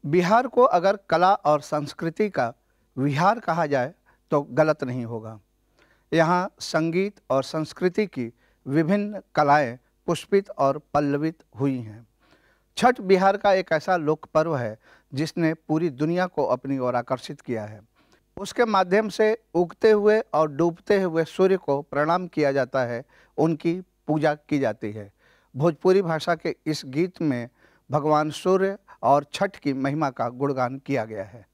बिहार को अगर कला और संस्कृति का विहार कहा जाए तो गलत नहीं होगा। यहाँ संगीत और संस्कृति की विभिन्न कलाएं पुष्पित और पल्लवित हुई हैं। छठ बिहार का एक ऐसा लोक पर्व है जिसने पूरी दुनिया को अपनी ओर आकर्षित किया है। उसके माध्यम से उगते हुए और डूबते हुए सूर्य को प्रणाम किया जाता है, उनकी पूजा की जाती है। भोजपुरी भाषा के इस गीत में भगवान सूर्य और छठ की महिमा का गुणगान किया गया है।